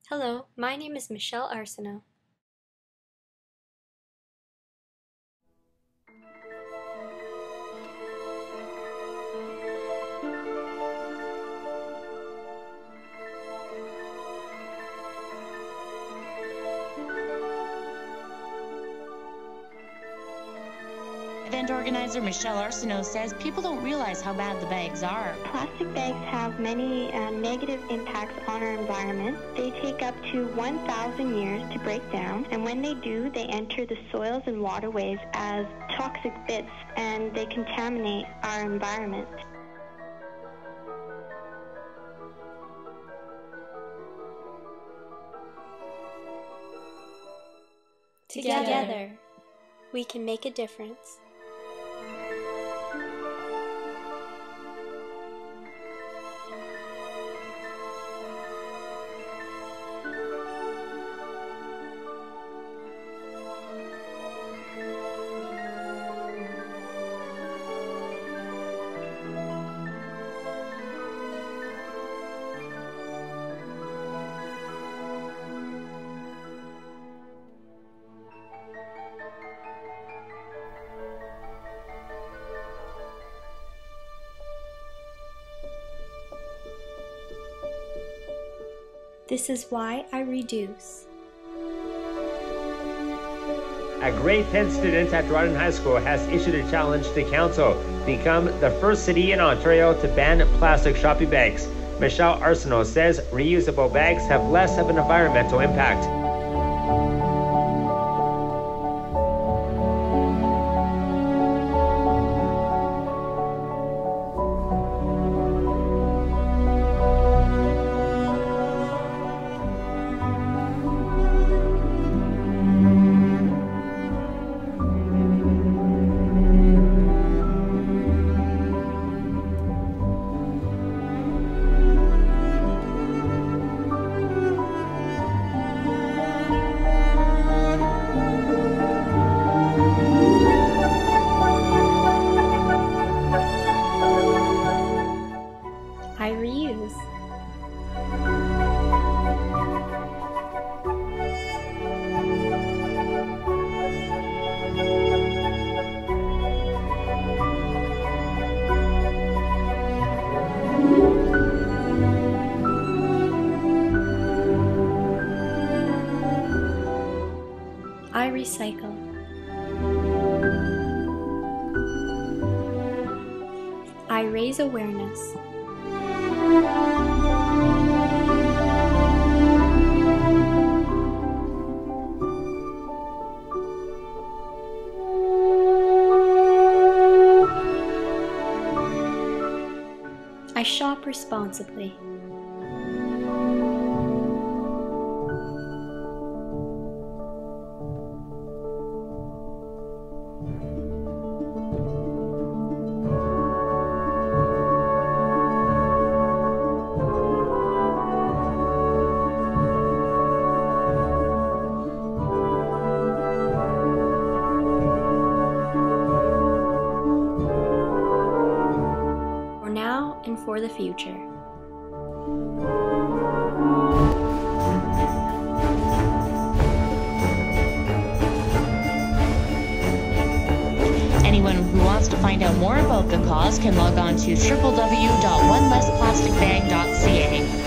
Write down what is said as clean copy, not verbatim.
Hello, my name is Michelle Arsenault. Event organizer Michelle Arsenault says people don't realize how bad the bags are. Plastic bags have many negative impacts on our environment. They take up to 1,000 years to break down, and when they do, they enter the soils and waterways as toxic bits, and they contaminate our environment. Together, we can make a difference. This is why I reduce. A grade 10 student at Dryden High School has issued a challenge to council to become the first city in Ontario to ban plastic shopping bags. Michelle Arsenault says reusable bags have less of an environmental impact. I reuse. I recycle. I raise awareness. I shop responsibly. For now and for the future. Anyone who wants to find out more about the cause can log on to www.onelessplasticbag.ca.